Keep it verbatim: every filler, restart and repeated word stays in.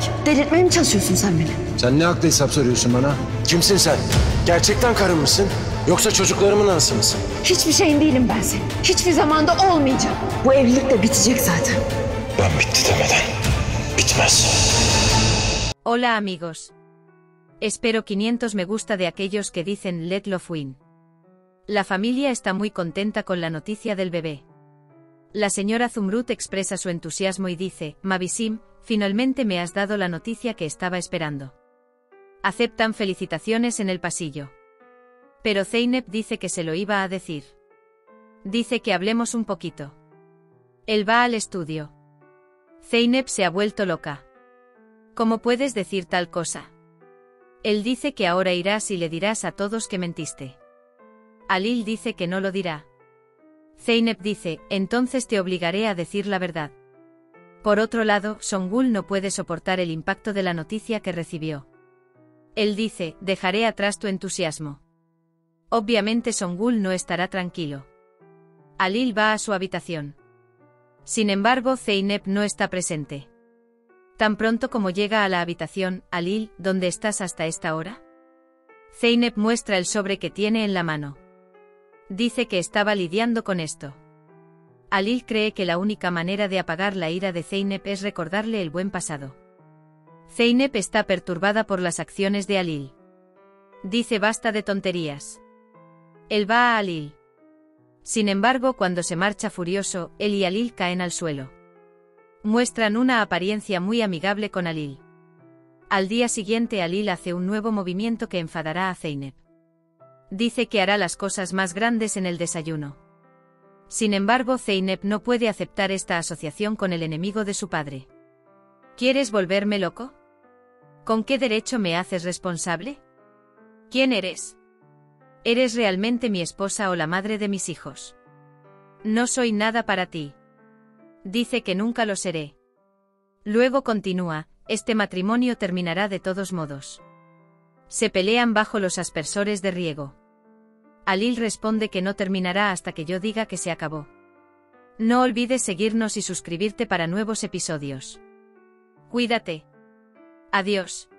Delirtmeye mi çalışıyorsun sen beni? Sen ne hakla hesap soruyorsun bana? Kimsin sen? Gerçekten karın mısın? Yoksa çocuklarımın anası mısın? Hiçbir şeyin değilim ben senin. Hiçbir zamanda olmayacağım. Bu evlilik de bitecek zaten. Ben bitti demeden bitmez. Hola amigos. Espero quinientos me gusta de aquellos que dicen let love win. La familia está muy contenta con la noticia del bebé. La señora Zumrut expresa su entusiasmo y dice, Mavisim, finalmente me has dado la noticia que estaba esperando. Aceptan felicitaciones en el pasillo. Pero Zeynep dice que se lo iba a decir. Dice que hablemos un poquito. Él va al estudio. Zeynep se ha vuelto loca. ¿Cómo puedes decir tal cosa? Él dice que ahora irás y le dirás a todos que mentiste. Alil dice que no lo dirá. Zeynep dice, entonces te obligaré a decir la verdad. Por otro lado, Songul no puede soportar el impacto de la noticia que recibió. Él dice, dejaré atrás tu entusiasmo. Obviamente Songul no estará tranquilo. Alil va a su habitación. Sin embargo, Zeynep no está presente. Tan pronto como llega a la habitación, Alil, ¿dónde estás hasta esta hora? Zeynep muestra el sobre que tiene en la mano. Dice que estaba lidiando con esto. Alil cree que la única manera de apagar la ira de Zeynep es recordarle el buen pasado. Zeynep está perturbada por las acciones de Alil. Dice basta de tonterías. Él va a Alil. Sin embargo, cuando se marcha furioso, él y Alil caen al suelo. Muestran una apariencia muy amigable con Alil. Al día siguiente Alil hace un nuevo movimiento que enfadará a Zeynep. Dice que hará las cosas más grandes en el desayuno. Sin embargo, Zeynep no puede aceptar esta asociación con el enemigo de su padre. ¿Quieres volverme loco? ¿Con qué derecho me haces responsable? ¿Quién eres? ¿Eres realmente mi esposa o la madre de mis hijos? No soy nada para ti. Dice que nunca lo seré. Luego continúa, este matrimonio terminará de todos modos. Se pelean bajo los aspersores de riego. Alil responde que no terminará hasta que yo diga que se acabó. No olvides seguirnos y suscribirte para nuevos episodios. Cuídate. Adiós.